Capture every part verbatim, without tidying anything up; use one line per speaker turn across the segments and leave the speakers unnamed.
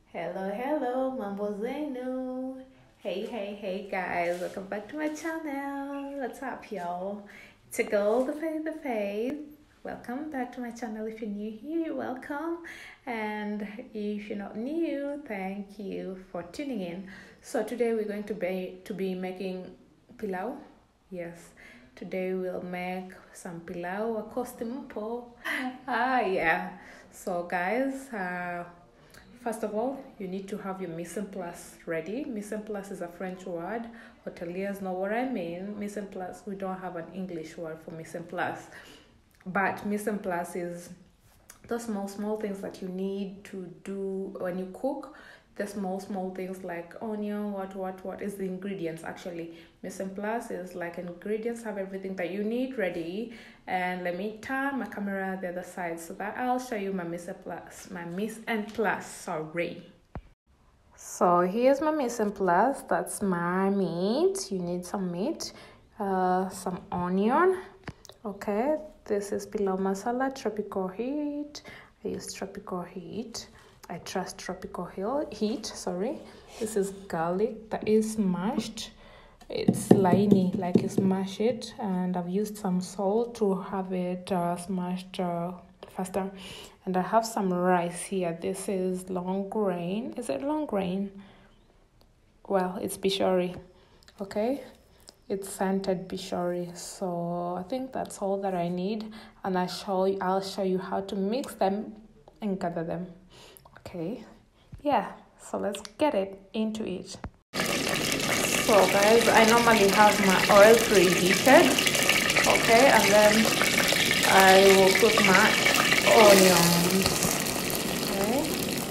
Hello, hello, Mambo Zeno. Hey, hey, hey, guys, welcome back to my channel. What's up, y'all? It's a girl, the faith, the faith. Welcome back to my channel. If you're new here, welcome. And if you're not new, thank you for tuning in. So today we're going to be to be making pilau. Yes, today we'll make some pilau acostumpo. Ah, yeah. So guys, uh, first of all, you need to have your mise en place ready. Mise en place is a French word. Hoteliers know what I mean. Mise en place, we don't have an English word for mise en place. But mise en place is the small, small things that you need to do when you cook. The small, small things like onion, what, what, what is the ingredients actually. Mise en place is like ingredients, have everything that you need ready. And let me turn my camera the other side so that I'll show you my mise en place, my mise en place, sorry. So here's my mise en place, that's my meat. You need some meat, uh, some onion, okay. This is pilau masala, tropical heat. I use tropical heat. I trust tropical heat, sorry. This is garlic that is mashed. It's laini, like you smash it. And I've used some salt to have it uh, smashed uh, faster. And I have some rice here. This is long grain. Is it long grain? Well, it's bishori, okay? It's scented bishori. So I think that's all that I need. And I show you, I'll show you how to mix them and gather them. Okay, yeah, so let's get it into it. So guys, I normally have my oil preheated, okay, and then I will put my onions, okay.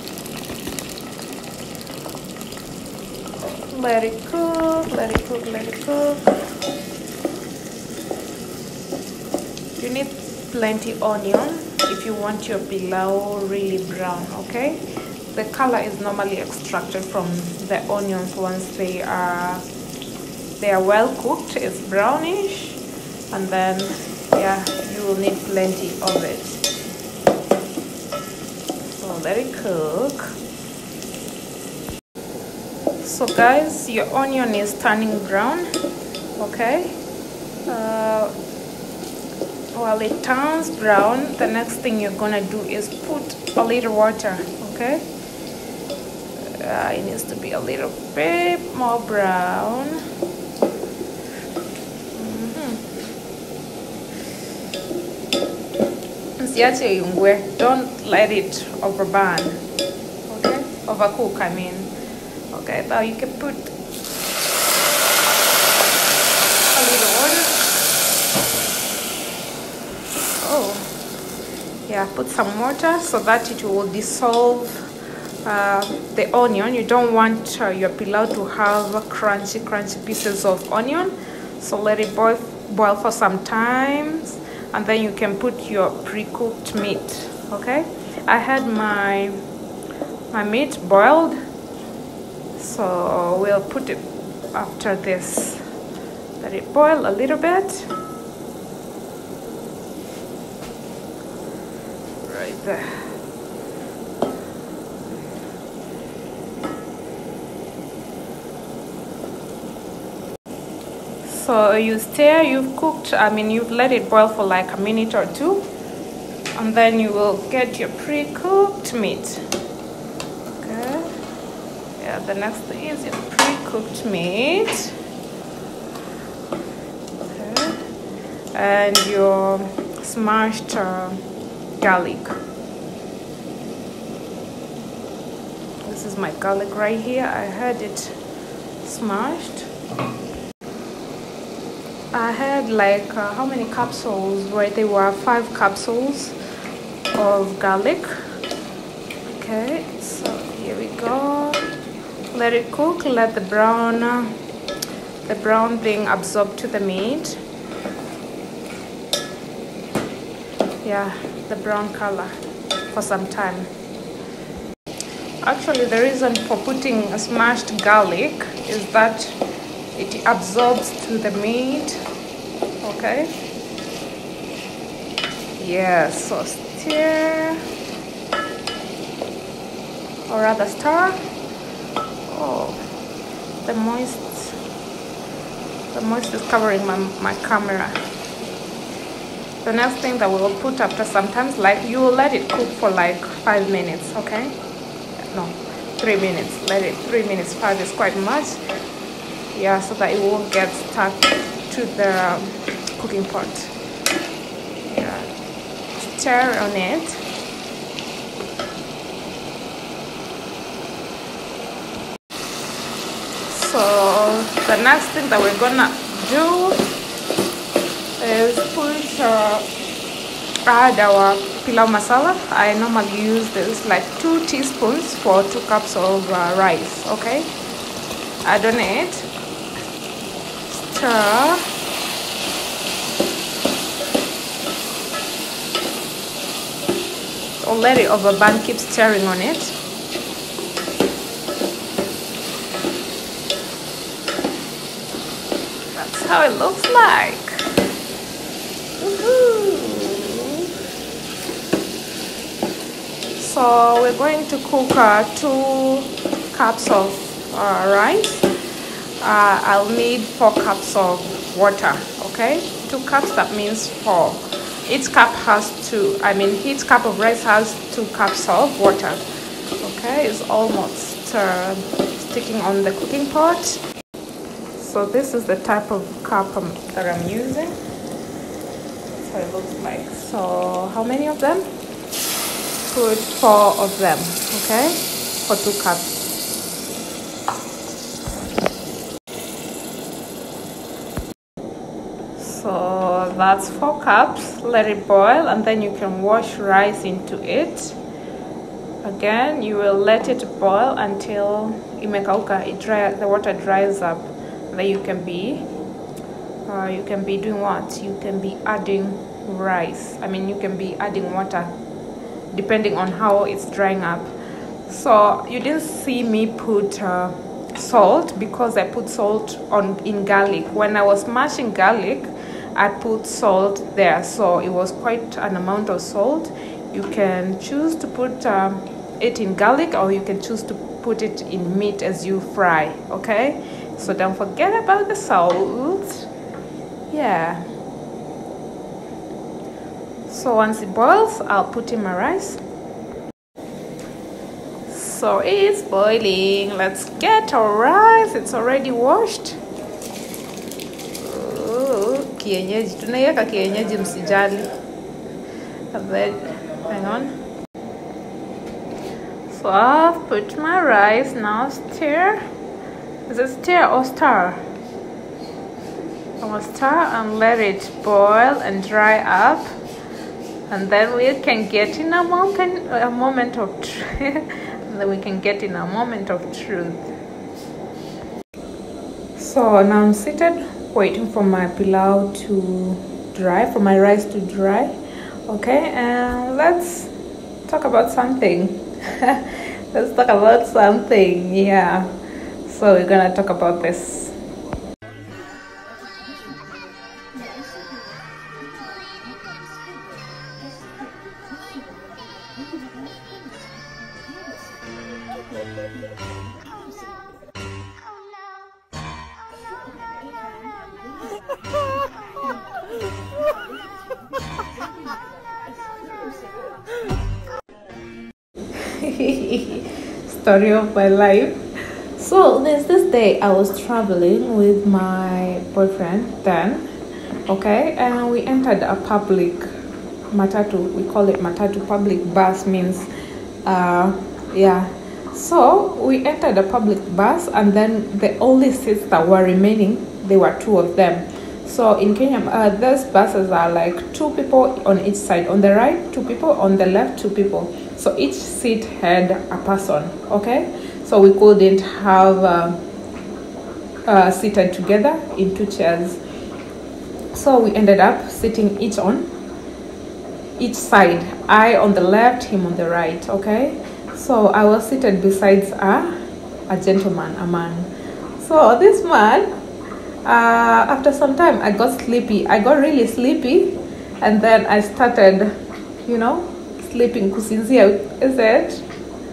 Let it cook, let it cook, let it cook. You need plenty onion if you want your pilau really brown, okay. The color is normally extracted from the onions once they are they are well cooked. It's brownish, and then yeah, you will need plenty of it. So let it cook. So guys, your onion is turning brown, okay. uh, While it turns brown, the next thing you're gonna do is put a little water, okay? Uh, it needs to be a little bit more brown. Mm-hmm. Don't let it overburn, okay? Overcook, I mean. Okay, now you can put a little water. Oh, yeah, put some water so that it will dissolve uh, the onion. You don't want uh, your pilau to have crunchy, crunchy pieces of onion. So let it boil, boil for some time, and then you can put your pre-cooked meat, okay? I had my, my meat boiled, so we'll put it after this. Let it boil a little bit. There. So you stir, you've cooked, I mean you've let it boil for like a minute or two, and then you will get your pre-cooked meat. Okay. Yeah, the next thing is your pre-cooked meat. Okay. And your smashed uh, garlic. This is my garlic right here. I had it smashed. I had like uh, how many capsules? Right, they were five capsules of garlic. Okay, so here we go. Let it cook. Let the brown, uh, the brown thing absorb to the meat. Yeah, the brown color for some time. Actually, the reason for putting a smashed garlic is that it absorbs to the meat, okay? Yeah, so stir. or rather stir. Oh, the moist, the moist is covering my, my camera. The next thing that we will put after sometimes, like you will let it cook for like five minutes, okay? No, three minutes. Let it three minutes. Five is quite much. Yeah, so that it won't get stuck to the um, cooking pot. Yeah, stir on it. So the next thing that we're gonna do is put uh, add our pilau masala. I normally use this like two teaspoons for two cups of uh, rice. Okay, add on it, stir, don't let it overburn, keep stirring on it. That's how it looks like. So we're going to cook uh, two cups of uh, rice. Uh, I'll need four cups of water. Okay, two cups, that means four. Each cup has two. I mean, each cup of rice has two cups of water. Okay, it's almost uh, sticking on the cooking pot. So this is the type of cup um, that I'm using. That's how it looks like. So how many of them? Put four of them, okay, for two cups. So that's four cups. Let it boil, and then you can wash rice into it. Again, you will let it boil until imekauka, it dry, the water dries up. Then you can be, uh, you can be doing what? You can be adding rice. I mean, you can be adding water, depending on how it's drying up. So you didn't see me put uh, salt because I put salt on in garlic. When I was mashing garlic, I put salt there, so it was quite an amount of salt. You can choose to put um, it in garlic, or you can choose to put it in meat as you fry. Okay, so don't forget about the salt. Yeah. So once it boils, I'll put in my rice. So it's boiling. Let's get our rice. It's already washed. Oh, kienyeji. Tunaiweka kienyeji, msijali. And then, hang on. So I've put my rice. Now stir. Is it stir or stir? I will stir and let it boil and dry up. And then we can get in a moment, a moment of truth. And then we can get in a moment of truth. So now I'm seated, waiting for my pilau to dry, for my rice to dry. Okay, and let's talk about something. Let's talk about something. Yeah. So we're gonna talk about this. Story of my life. So there's this day I was traveling with my boyfriend then, okay, and we entered a public matatu. We call it matatu. Public bus means uh yeah. So we entered a public bus, and then the only seats that were remaining, there were two of them. So in Kenya, uh, those buses are like two people on each side. On the right, two people. On the left, two people. So each seat had a person, okay? So we couldn't have uh, uh, seated together in two chairs. So we ended up sitting each on each side. I on the left, him on the right, okay? So I was seated besides a, a gentleman, a man. So this man, uh, after some time, I got sleepy. I got really sleepy, and then I started, you know, sleeping, kusinzia, is it?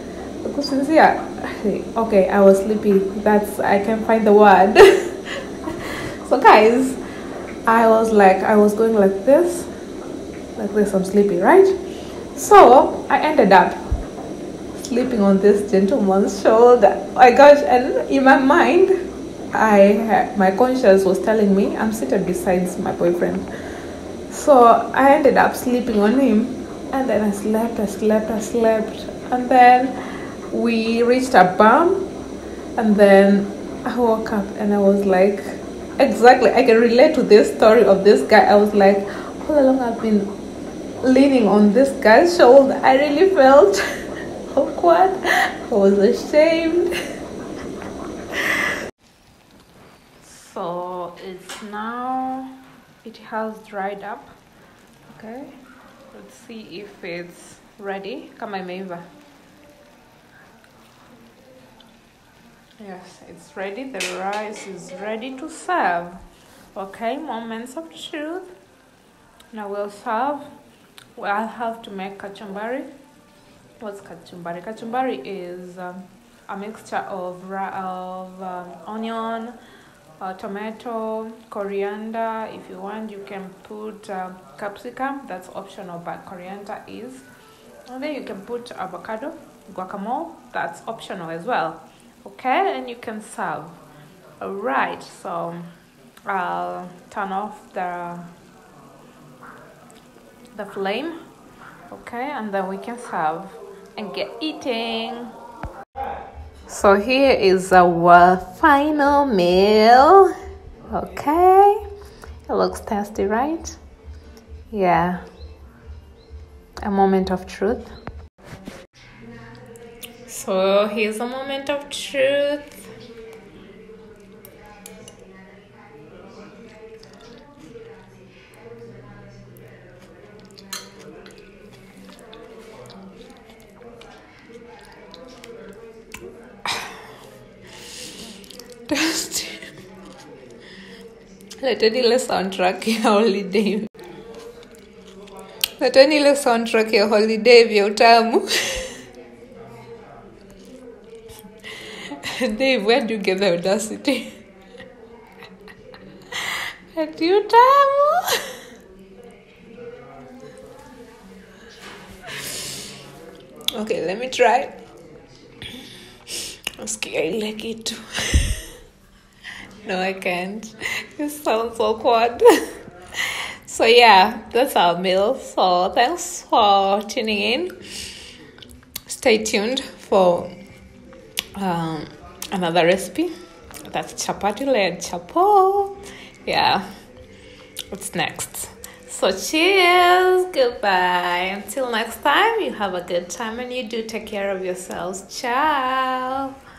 Because sincere. Okay, I was sleepy. That's I can find the word. So guys, I was like I was going like this, like this. I'm sleepy, right? So I ended up sleeping on this gentleman's shoulder. Oh my gosh! And in my mind, I had, my conscience was telling me I'm seated beside my boyfriend. So I ended up sleeping on him, and then I slept, I slept, I slept, and then we reached a bump, and then I woke up and I was like, exactly, I can relate to this story of this guy. I was like, all along I've been leaning on this guy's shoulder. I really felt awkward. I was ashamed. So it's now, it has dried up. Okay, let's see if it's ready. Kama imeiva. Yes, it's ready. The rice is ready to serve. Okay, moments of truth. Now we'll serve. Well, I'll have to make kachumbari. What's kachumbari? Kachumbari is um, a mixture of of um, onion, uh, tomato, coriander. If you want, you can put uh, capsicum. That's optional, but coriander is. And then you can put avocado, guacamole. That's optional as well. Okay, and you can serve. All right, so I'll turn off the the flame. Okay, and then we can serve and get eating. So here is our final meal. Okay, it looks tasty, right? Yeah, a moment of truth. So here's a moment of truth. Leteni ile soundtrack ya holiday. Leteni ile soundtrack ya holiday vya utamu. Dave, where do you get the audacity? Ati utamu. Okay, let me try. Skia ile kitu. No, I can't. It sounds awkward. So yeah, that's our meal. So thanks for tuning in. Stay tuned for um, another recipe. That's chapati led chapo. Yeah, what's next? So cheers, goodbye. Until next time, you have a good time and you do take care of yourselves. Ciao.